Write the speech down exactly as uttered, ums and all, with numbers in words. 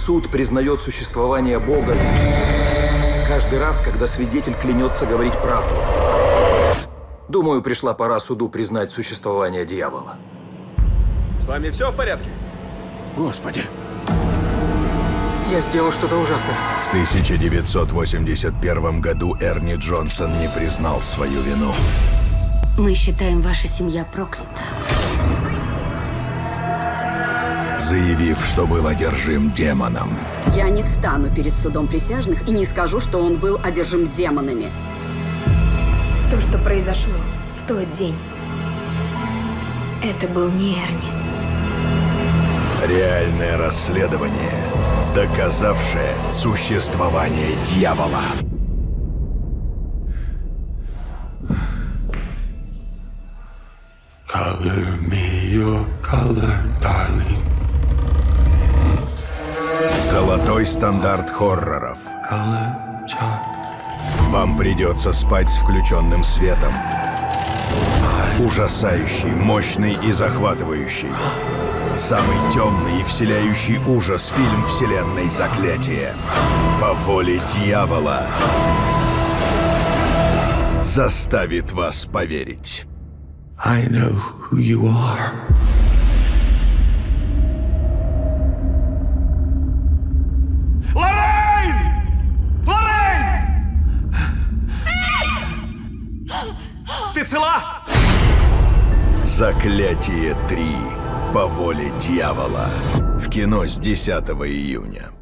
суд признает существование Бога каждый раз, когда свидетель клянется говорить правду. Думаю, пришла пора суду признать существование дьявола. С вами все в порядке? Господи. Я сделал что-то ужасное. В тысяча девятьсот восемьдесят первом году Эрни Джонсон не признал свою вину. Мы считаем, ваша семья проклята. Заявив, что был одержим демоном. Я не встану перед судом присяжных и не скажу, что он был одержим демонами. То, что произошло в тот день, это был не Эрни. Реальное расследование, доказавшее существование дьявола. Color me your color, darling. Золотой стандарт хорроров. Color chart. Вам придется спать с включенным светом. Ужасающий, мощный и захватывающий. Самый темный и вселяющий ужас фильм вселенной «Заклятие». По воле дьявола. Заставит вас поверить. I know who you are. Лоррейн! Лоррейн! Ты цела? «Заклятие три. По воле дьявола». В кино с десятого июня.